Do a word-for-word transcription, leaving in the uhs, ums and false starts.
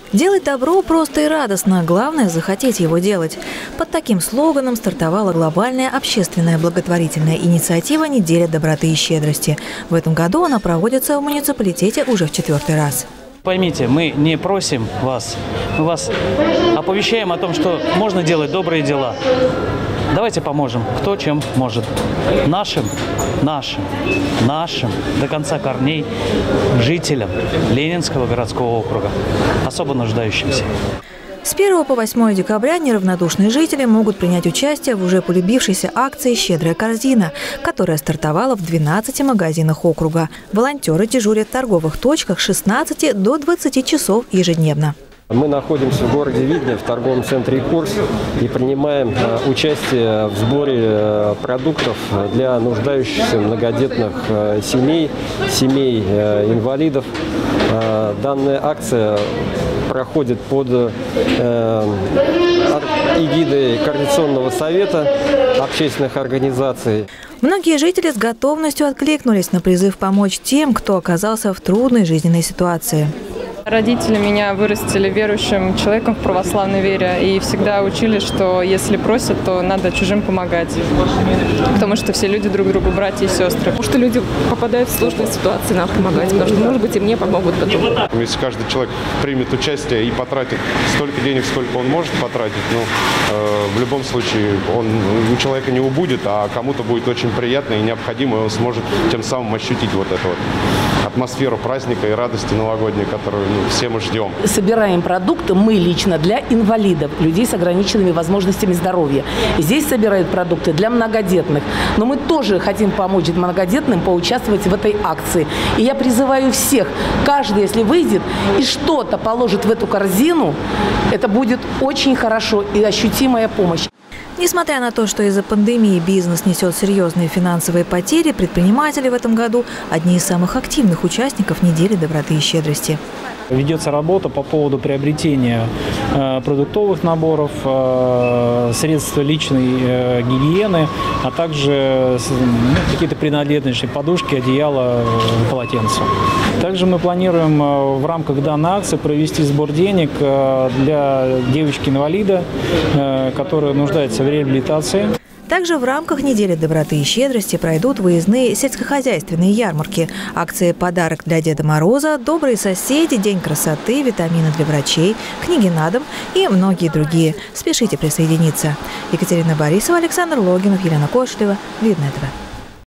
Делать добро просто и радостно, главное – захотеть его делать. Под таким слоганом стартовала глобальная общественная благотворительная инициатива «Неделя доброты и щедрости». В этом году она проводится в муниципалитете уже в четвертый раз. Поймите, мы не просим вас, мы вас оповещаем о том, что можно делать добрые дела. Давайте поможем, кто чем может. Нашим, нашим, нашим, до конца корней, жителям Ленинского городского округа, особо нуждающимся. С первого по восьмое декабря неравнодушные жители могут принять участие в уже полюбившейся акции «Щедрая корзина», которая стартовала в двенадцати магазинах округа. Волонтеры дежурят в торговых точках с шестнадцати до двадцати часов ежедневно. Мы находимся в городе Видне, в торговом центре «Курс», и принимаем участие в сборе продуктов для нуждающихся многодетных семей, семей инвалидов. Данная акция проходит под эгидой Координационного совета общественных организаций. Многие жители с готовностью откликнулись на призыв помочь тем, кто оказался в трудной жизненной ситуации. Родители меня вырастили верующим человеком в православной вере и всегда учили, что если просят, то надо чужим помогать. Потому что все люди друг другу братья и сестры. Потому что люди попадают в сложные ситуации, надо помогать. Потому что, может быть, и мне помогут потом. Если каждый человек примет участие и потратит столько денег, сколько он может потратить, ну, э, в любом случае он у человека не убудет, а кому-то будет очень приятно и необходимо, и он сможет тем самым ощутить вот эту вот атмосферу праздника и радости новогодней, которую ну, все мы ждем. Собираем продукты мы лично для инвалидов, людей с ограниченными возможностями здоровья. Здесь собирают продукты для многодетных. Но мы тоже хотим помочь многодетным поучаствовать в этой акции. И я призываю всех, каждый, если выйдет и что-то положит в эту корзину, это будет очень хорошо и ощутимая помощь. Несмотря на то, что из-за пандемии бизнес несет серьезные финансовые потери, предприниматели в этом году – одни из самых активных участников недели доброты и щедрости. Ведется работа по поводу приобретения э, продуктовых наборов, э, средств личной э, гигиены, а также э, ну, какие-то принадлежности, подушки, одеяла, э, полотенца. Также мы планируем э, в рамках данной акции провести сбор денег э, для девочки-инвалида, э, которая нуждается в реабилитации. Также в рамках недели доброты и щедрости пройдут выездные сельскохозяйственные ярмарки. Акции «Подарок для Деда Мороза», «Добрые соседи», «День красоты», «Витамины для врачей», «Книги на дом» и многие другие. Спешите присоединиться. Екатерина Борисова, Александр Логинов, Елена Кошлева. Видное ТВ.